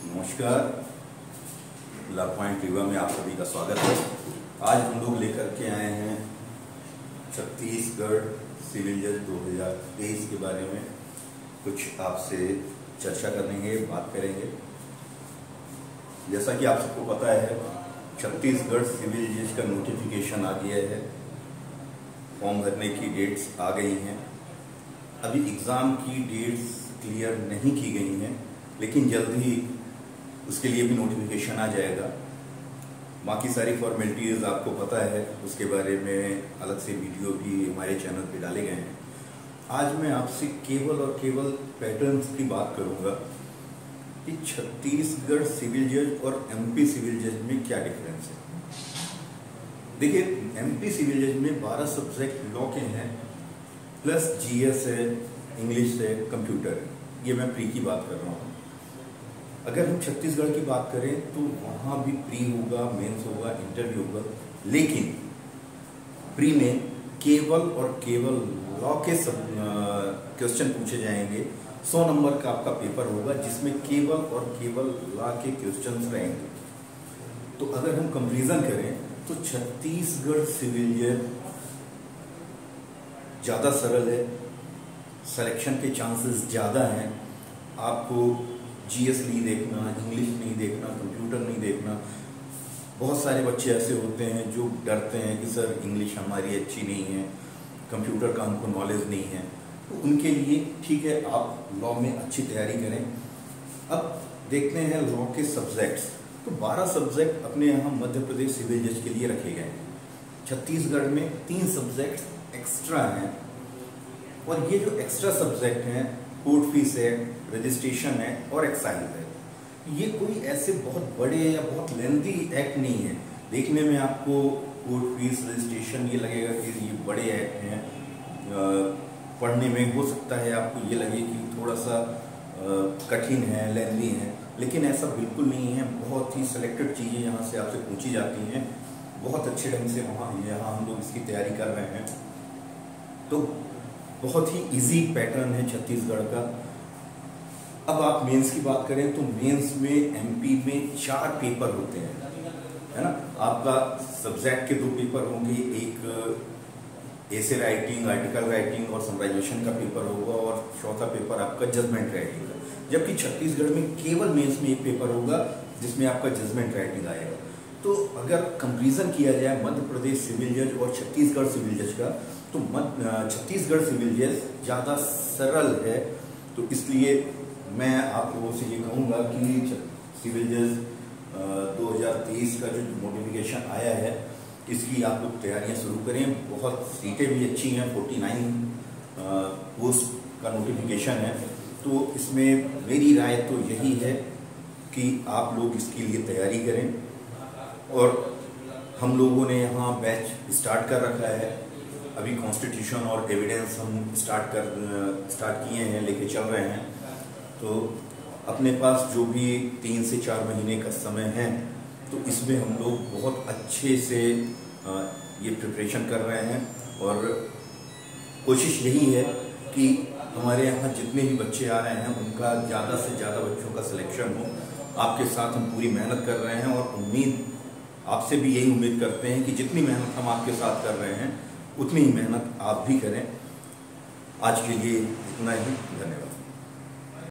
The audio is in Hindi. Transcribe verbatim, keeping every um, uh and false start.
नमस्कार, ला पॉइंट रीवा में आप सभी का स्वागत है। आज हम लोग लेकर के आए हैं छत्तीसगढ़ सिविल जज दो हज़ार तेईस के बारे में कुछ आपसे चर्चा करेंगे, बात करेंगे। जैसा कि आप सबको पता है, छत्तीसगढ़ सिविल जज का नोटिफिकेशन आ गया है। फॉर्म भरने की डेट्स आ गई हैं। अभी एग्ज़ाम की डेट्स क्लियर नहीं की गई हैं, लेकिन जल्द ही उसके लिए भी नोटिफिकेशन आ जाएगा। बाकी सारी फॉर्मेलिटीज़ आपको पता है, उसके बारे में अलग से वीडियो भी हमारे चैनल पे डाले गए हैं। आज मैं आपसे केवल और केवल पैटर्न्स की बात करूंगा कि छत्तीसगढ़ सिविल जज और एमपी सिविल जज में क्या डिफरेंस है। देखिए, एमपी सिविल जज में बारह सब्जेक्ट लॉ के हैं, प्लस जीएस है, इंग्लिश है, कंप्यूटर है। ये मैं प्री की बात कर रहा हूँ। अगर हम छत्तीसगढ़ की बात करें तो वहाँ भी प्री होगा, मेंस होगा, इंटरव्यू होगा, लेकिन प्री में केवल और केवल लॉ के सब क्वेश्चन पूछे जाएंगे। सौ नंबर का आपका पेपर होगा जिसमें केवल और केवल लॉ के क्वेश्चंस रहेंगे। तो अगर हम कंपैरिजन करें तो छत्तीसगढ़ सिविल जज ज़्यादा सरल है, सिलेक्शन के चांसेस ज़्यादा हैं। आपको जीएस नहीं देखना, इंग्लिश नहीं देखना, कंप्यूटर नहीं देखना। बहुत सारे बच्चे ऐसे होते हैं जो डरते हैं कि सर इंग्लिश हमारी अच्छी नहीं है, कंप्यूटर का हमको नॉलेज नहीं है। तो उनके लिए ठीक है, आप लॉ में अच्छी तैयारी करें। अब देखते हैं लॉ के सब्जेक्ट्स। तो बारह सब्जेक्ट अपने यहाँ मध्य प्रदेश सिविल जज के लिए रखे गए हैं। छत्तीसगढ़ में तीन सब्जेक्ट एक्स्ट्रा हैं, और ये जो एक्स्ट्रा सब्जेक्ट हैं, कोर्ट फीस है, रजिस्ट्रेशन है और एक्साइज है। ये कोई ऐसे बहुत बड़े या बहुत लेंथी एक्ट नहीं है। देखने में आपको कोर्ट फीस, रजिस्ट्रेशन ये लगेगा कि ये बड़े एक्ट हैं। पढ़ने में हो सकता है आपको ये लगे कि थोड़ा सा कठिन है, लेंथी है, लेकिन ऐसा बिल्कुल नहीं है। बहुत ही सिलेक्टेड चीज़ें यहाँ से आपसे पूछी जाती हैं। बहुत अच्छे ढंग से वहाँ यहाँ हम लोग इसकी तैयारी कर रहे हैं। तो बहुत ही इजी पैटर्न है छत्तीसगढ़ का। अब आप मेंस की बात करें तो मेंस में एमपी में चार पेपर होते हैं, है ना। आपका सब्जेक्ट के दो पेपर होंगे, एक एसे राइटिंग, आर्टिकल राइटिंग और समराइजेशन का पेपर होगा, और चौथा पेपर आपका जजमेंट राइटिंग का। जबकि छत्तीसगढ़ में केवल मेंस में एक पेपर होगा जिसमें आपका जजमेंट राइटिंग आएगा। तो अगर कंपैरिजन किया जाए मध्य प्रदेश सिविल जज और छत्तीसगढ़ सिविल जज का, तो छत्तीसगढ़ सिविल जज ज़्यादा सरल है। तो इसलिए मैं आप लोगों से ये कहूँगा कि सिविल जज दो हज़ार तेईस का जो नोटिफिकेशन आया है, इसकी आप लोग तैयारियां शुरू करें। बहुत सीटें भी अच्छी हैं, उनचास पोस्ट का नोटिफिकेशन है। तो इसमें मेरी राय तो यही है कि आप लोग इसके लिए तैयारी करें। और हम लोगों ने यहाँ बैच स्टार्ट कर रखा है। अभी कॉन्स्टिट्यूशन और एविडेंस हम स्टार्ट कर स्टार्ट किए हैं, लेके चल रहे हैं। तो अपने पास जो भी तीन से चार महीने का समय है, तो इसमें हम लोग बहुत अच्छे से ये प्रिपरेशन कर रहे हैं। और कोशिश यही है कि हमारे यहाँ जितने भी बच्चे आ रहे हैं उनका ज़्यादा से ज़्यादा बच्चों का सिलेक्शन हो। आपके साथ हम पूरी मेहनत कर रहे हैं, और उम्मीद आपसे भी यही उम्मीद करते हैं कि जितनी मेहनत हम आपके साथ कर रहे हैं उतनी ही मेहनत आप भी करें। आज के लिए इतना ही, धन्यवाद।